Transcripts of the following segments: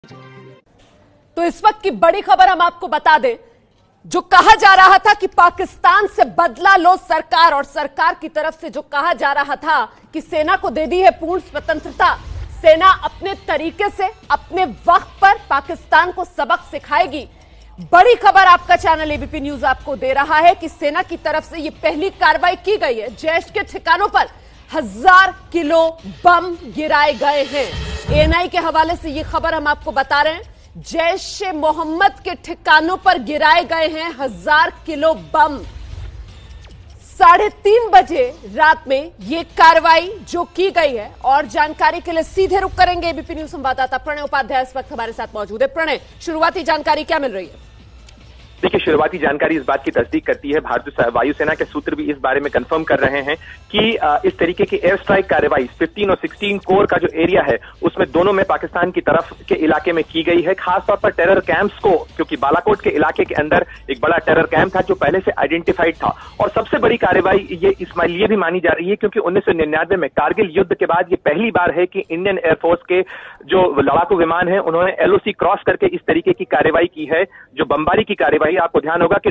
तो इस वक्त की बड़ी खबर हम आपको बता दें, जो कहा जा रहा था कि पाकिस्तान से बदला लो सरकार, और सरकार की तरफ से जो कहा जा रहा था कि सेना को दे दी है पूर्ण स्वतंत्रता, सेना अपने तरीके से अपने वक्त पर पाकिस्तान को सबक सिखाएगी। बड़ी खबर आपका चैनल एबीपी न्यूज आपको दे रहा है कि सेना की तरफ से यह पहली कार्रवाई की गई है। जैश के ठिकानों पर 1000 किलो बम गिराए गए हैं। एएनआई के हवाले से यह खबर हम आपको बता रहे हैं। जैश ए मोहम्मद के ठिकानों पर गिराए गए हैं 1000 किलो बम। 3:30 बजे रात में यह कार्रवाई जो की गई है, और जानकारी के लिए सीधे रुक करेंगे एबीपी न्यूज संवाददाता प्रणय उपाध्याय इस वक्त हमारे साथ मौजूद है। प्रणय, शुरुआती जानकारी क्या मिल रही है? देखिए, शुरुआती जानकारी इस बात की तस्दीक करती है, भारतीय वायुसेना के सूत्र भी इस बारे में कंफर्म कर रहे हैं कि इस तरीके की एयर स्ट्राइक कार्रवाई 15 और 16 कोर का जो एरिया है उसमें दोनों में पाकिस्तान की तरफ के इलाके में की गई है। खासतौर पर टेरर कैंप्स को, क्योंकि बालाकोट के इलाके के अंदर एक बड़ा टेरर कैंप था जो पहले से आइडेंटिफाइड था। और सबसे बड़ी कार्रवाई ये इस्माइल भी मानी जा रही है क्योंकि 1999 में कारगिल युद्ध के बाद ये पहली बार है कि इंडियन एयरफोर्स के जो लड़ाकू विमान है उन्होंने LOC क्रॉस करके इस तरीके की कार्रवाई की है। जो बमबारी की कार्रवाई, आपको ध्यान होगा कि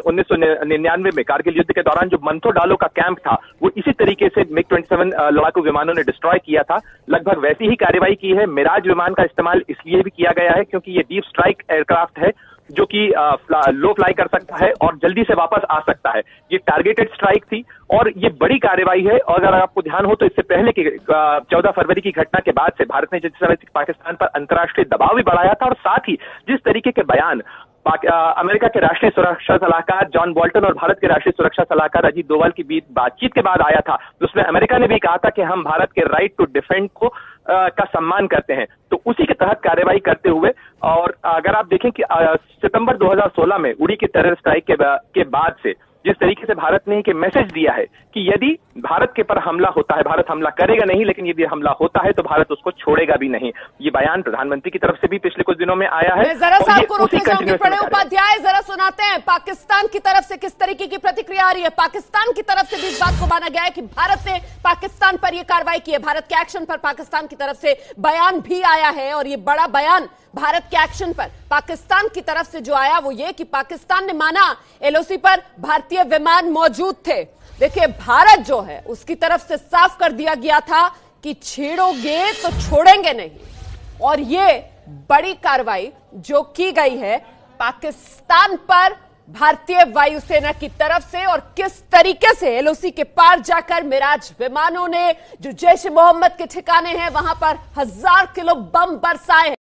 1999 में कारगिल युद्ध के दौरान जो मंथो डालो का कैंप था वो इसी तरीके से MiG-27 लड़ाकू विमानों ने डिस्ट्रॉय किया था। लगभग वैसी ही कार्रवाई की है। मिराज विमान का इस्तेमाल इसलिए भी किया गया है क्योंकि ये डीप स्ट्राइक एयरक्राफ्ट है जो कि लो फ्लाई कर सकता है और जल्दी से वापस आ सकता है। ये टारगेटेड स्ट्राइक थी और ये बड़ी कार्रवाई है। और अगर आपको ध्यान हो तो इससे पहले की 14 फरवरी की घटना के बाद से भारत ने जिस तरह से पाकिस्तान पर अंतर्राष्ट्रीय दबाव भी बढ़ाया था, और साथ ही जिस तरीके के बयान अमेरिका के राष्ट्रीय सुरक्षा सलाहकार जॉन बोल्टन और भारत के राष्ट्रीय सुरक्षा सलाहकार अजीत डोभाल की बीच बातचीत के बाद आया था, उसमें अमेरिका ने भी कहा था कि हम भारत के राइट टू डिफेंड को का सम्मान करते हैं। तो उसी के तहत कार्रवाई करते हुए, और अगर आप देखें कि सितंबर 2016 में उड़ी की टेरर स्ट्राइक के बाद से जिस तरीके से भारत ने एक मैसेज दिया है कि यदि भारत के पर हमला होता है, भारत हमला करेगा नहीं, लेकिन यदि हमला होता है तो भारत उसको छोड़ेगा भी नहीं। ये बयान प्रधानमंत्री की तरफ से भी पिछले कुछ दिनों में आया है। जरा सा आपको रोकना चाहूंगी प्रणय उपाध्याय, जरा सुनाते हैं पाकिस्तान की तरफ से किस तरीके की प्रतिक्रिया आ रही है। पाकिस्तान की तरफ से भी इस बात को माना गया है कि भारत ने पाकिस्तान पर यह कार्रवाई की है। भारत के एक्शन पर पाकिस्तान की तरफ से बयान भी आया है, और ये बड़ा बयान भारत के एक्शन पर पाकिस्तान की तरफ से जो आया वो ये कि पाकिस्तान ने माना LOC पर भारतीय विमान मौजूद थे। देखिए, भारत जो है उसकी तरफ से साफ कर दिया गया था कि छेड़ोगे तो छोड़ेंगे नहीं। और ये बड़ी कार्रवाई जो की गई है पाकिस्तान पर भारतीय वायुसेना की तरफ से, और किस तरीके से LOC के पार जाकर मिराज विमानों ने जो जैश ए मोहम्मद के ठिकाने हैं वहां पर 1000 किलो बम बरसाए हैं।